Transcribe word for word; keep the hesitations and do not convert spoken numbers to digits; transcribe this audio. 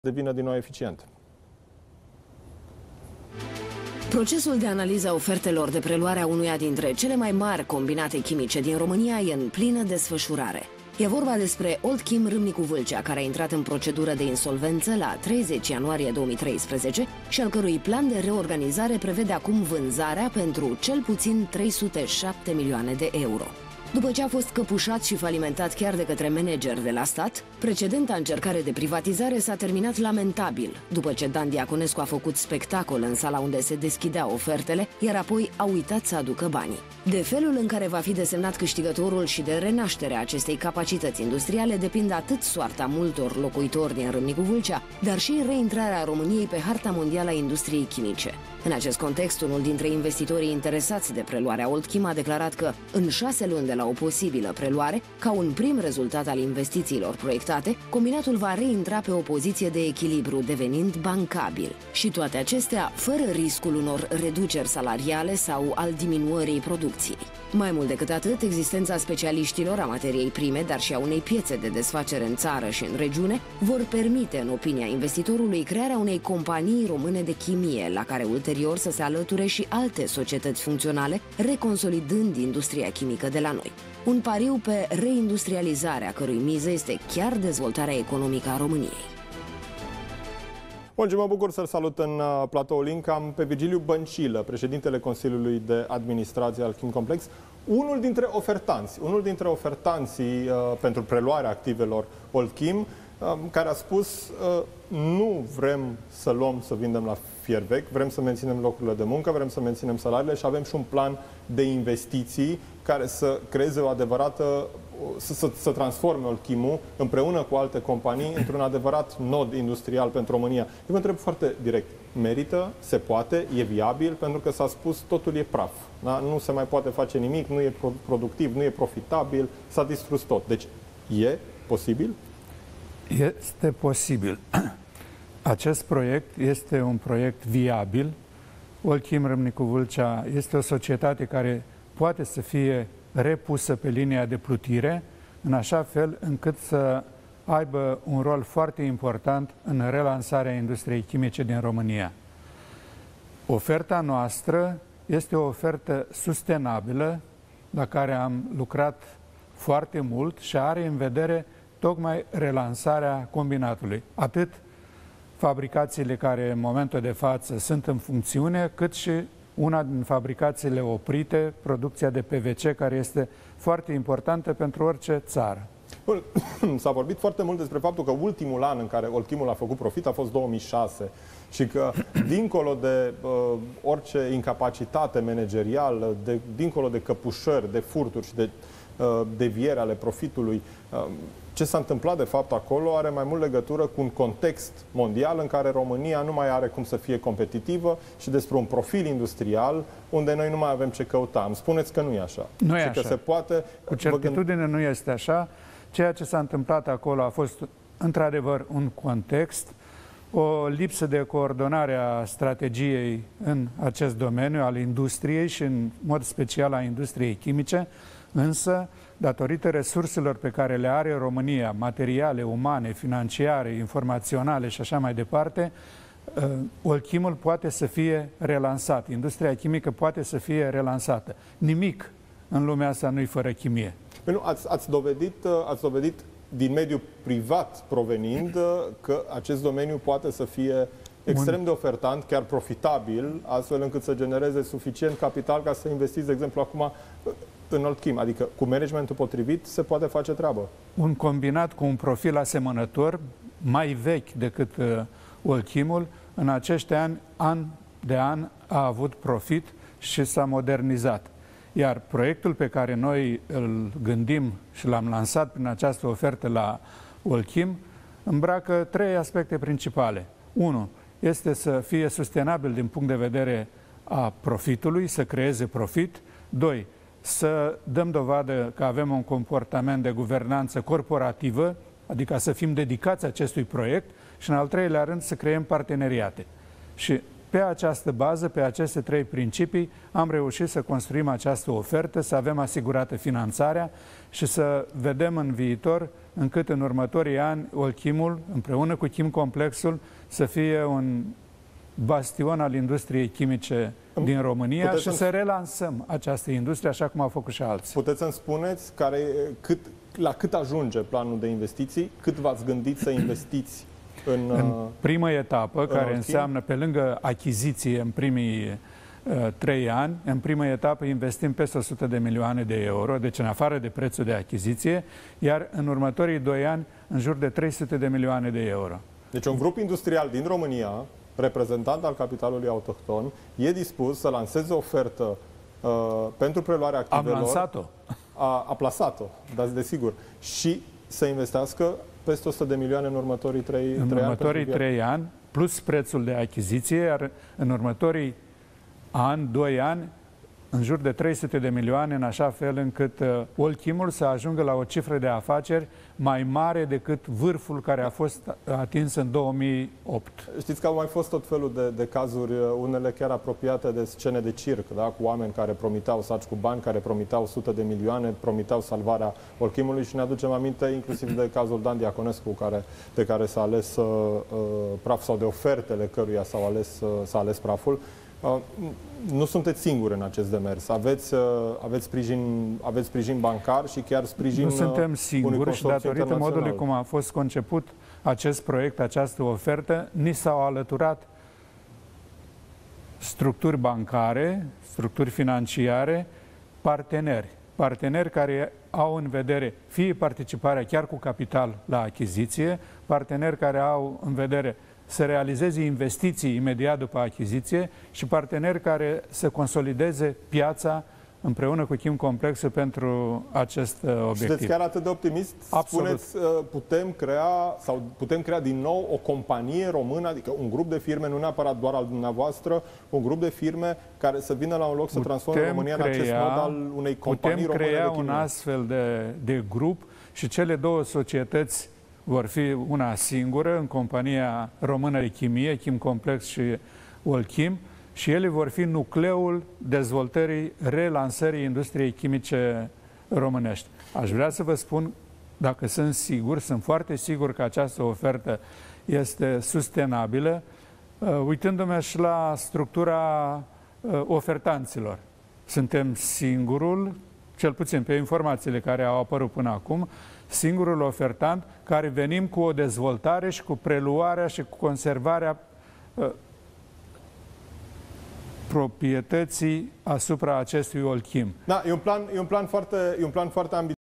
devină din nou eficient. Procesul de analiză a ofertelor de preluare a unuia dintre cele mai mari combinate chimice din România e în plină desfășurare. E vorba despre Old-Chem Râmnicu Vâlcea, care a intrat în procedură de insolvență la treizeci ianuarie două mii treisprezece și al cărui plan de reorganizare prevede acum vânzarea pentru cel puțin trei sute șapte milioane de euro. După ce a fost căpușat și falimentat chiar de către manageri de la stat, precedenta încercare de privatizare s-a terminat lamentabil, după ce Dan Diaconescu a făcut spectacol în sala unde se deschideau ofertele, iar apoi a uitat să aducă banii. De felul în care va fi desemnat câștigătorul și de renașterea acestei capacități industriale depind atât soarta multor locuitori din Râmnicu Vâlcea, dar și reintrarea României pe harta mondială a industriei chimice. În acest context, unul dintre investitorii interesați de preluarea Old-Chem a declarat că, în șase luni de la o posibilă preluare, ca un prim rezultat al investițiilor proiectate, combinatul va reintra pe o poziție de echilibru, devenind bancabil. Și toate acestea, fără riscul unor reduceri salariale sau al diminuării producției. Mai mult decât atât, existența specialiștilor a materiei prime, dar și a unei piețe de desfacere în țară și în regiune, vor permite, în opinia investitorului, crearea unei companii române de chimie, la care ulterior să se alăture și alte societăți funcționale, reconsolidând industria chimică de la noi. Un pariu pe reindustrializarea, a cărui miză este chiar dezvoltarea economică a României. Bun, mă bucur să-l salut în platoul Link. Am pe Virgiliu Băncilă, președintele Consiliului de Administrație al Chimcomplex, unul dintre ofertanți, unul dintre ofertanții uh, pentru preluarea activelor Old-Chem, uh, care a spus uh, nu vrem să luăm, să vindem la fier vechi, vrem să menținem locurile de muncă, vrem să menținem salariile și avem și un plan de investiții care să creeze o adevărată, să, să, să transforme Old-Chem-ul împreună cu alte companii într-un adevărat nod industrial pentru România. Eu vă întreb foarte direct, merită, se poate, e viabil, pentru că s-a spus totul e praf. Da? Nu se mai poate face nimic, nu e productiv, nu e profitabil, s-a distrus tot. Deci, e posibil? Este posibil. Acest proiect este un proiect viabil. Old-Chem Râmnicu Vâlcea este o societate care poate să fie repusă pe linia de plutire, în așa fel încât să aibă un rol foarte important în relansarea industriei chimice din România. Oferta noastră este o ofertă sustenabilă, la care am lucrat foarte mult și are în vedere tocmai relansarea combinatului. Atât fabricațiile care în momentul de față sunt în funcțiune, cât și una din fabricațiile oprite, producția de P V C, care este foarte importantă pentru orice țară. S-a vorbit foarte mult despre faptul că ultimul an în care Old-Chem-ul a făcut profit a fost două mii șase și că, dincolo de uh, orice incapacitate managerială, de, dincolo de căpușări, de furturi și de uh, deviere ale profitului, uh, ce s-a întâmplat de fapt acolo are mai mult legătură cu un context mondial în care România nu mai are cum să fie competitivă și despre un profil industrial unde noi nu mai avem ce căuta. Îmi spuneți că nu e așa. Nu e așa. Că se poate... Cu certitudine nu este așa. Ceea ce s-a întâmplat acolo a fost într-adevăr un context, o lipsă de coordonare a strategiei în acest domeniu al industriei și în mod special a industriei chimice, însă datorită resurselor pe care le are România, materiale, umane, financiare, informaționale și așa mai departe, Old-Chem-ul poate să fie relansat, industria chimică poate să fie relansată. Nimic în lumea asta nu-i fără chimie. Păi nu, ați, ați, dovedit, ați dovedit din mediul privat provenind că acest domeniu poate să fie extrem Bun. de ofertant, chiar profitabil, astfel încât să genereze suficient capital ca să investiți, de exemplu, acum în Old-Chem. Adică cu managementul potrivit se poate face treabă. Un combinat cu un profil asemănător, mai vechi decât uh, Old-Chem-ul, în acești ani, an de an, a avut profit și s-a modernizat. Iar proiectul pe care noi îl gândim și l-am lansat prin această ofertă la Old-Chem îmbracă trei aspecte principale. Unu, este să fie sustenabil din punct de vedere a profitului, să creeze profit. Doi, să dăm dovadă că avem un comportament de guvernanță corporativă, adică să fim dedicați acestui proiect și, în al treilea rând, să creăm parteneriate. Și Pe această bază, pe aceste trei principii, am reușit să construim această ofertă, să avem asigurată finanțarea și să vedem în viitor încât în următorii ani Olchimul, împreună cu Chimcomplexul, să fie un bastion al industriei chimice din România Puteți și să relansăm această industrie așa cum au făcut și alții. Puteți să-mi spuneți care, cât, la cât ajunge planul de investiții? Cât v-ați gândit să investiți în, în prima etapă, în care Olchim? înseamnă pe lângă achiziție în primii uh, trei ani, în prima etapă investim peste o sută de milioane de euro, deci în afară de prețul de achiziție, iar în următorii doi ani în jur de trei sute de milioane de euro. Deci un grup industrial din România, reprezentant al capitalului autohton, e dispus să lanseze o ofertă uh, pentru preluarea activelor. Am lansat-o. A, a plasat-o, dați desigur. Și să investească peste o sută de milioane în următorii trei, în trei următorii ani. trei ani, plus prețul de achiziție, iar în următorii ani, doi ani, în jur de trei sute de milioane, în așa fel încât uh, Olchimul să ajungă la o cifră de afaceri mai mare decât vârful care a fost atins în două mii opt. Știți că au mai fost tot felul de, de cazuri, unele chiar apropiate de scene de circ, da? Cu oameni care promiteau saci cu bani, care promiteau sute de milioane, promiteau salvarea Olchimului și ne aducem aminte inclusiv de cazul Dan Diaconescu, care, de care s-a ales uh, praf sau de ofertele căruia s-a ales, uh, s-a ales praful. Uh, nu sunteți singuri în acest demers. Aveți, uh, aveți, sprijin, aveți sprijin bancar și chiar sprijin. Nu suntem singuri și datorită modului cum a fost conceput acest proiect, această ofertă, ni s-au alăturat structuri bancare, structuri financiare, parteneri. Parteneri care au în vedere fie participarea chiar cu capital la achiziție, parteneri care au în vedere să realizeze investiții imediat după achiziție și parteneri care să consolideze piața împreună cu Chimcomplexul pentru acest obiectiv. Sunteți chiar atât de optimist? Absolut. Spuneți, putem crea sau putem crea din nou o companie română, adică un grup de firme, nu neapărat doar al dumneavoastră, un grup de firme care să vină la un loc să transforme România crea, în acest mod al unei companii putem române de crea chimie. un astfel de, de grup și cele două societăți vor fi una singură în compania română de chimie, Chimcomplex și Olchim, și ele vor fi nucleul dezvoltării, relansării industriei chimice românești. Aș vrea să vă spun, dacă sunt sigur, sunt foarte sigur că această ofertă este sustenabilă, uitându-mă și la structura ofertanților. Suntem singurul, cel puțin pe informațiile care au apărut până acum, singurul ofertant care venim cu o dezvoltare și cu preluarea și cu conservarea uh, proprietății asupra acestui Olchim. Da, e un plan, e un plan foarte, e un plan foarte ambițios.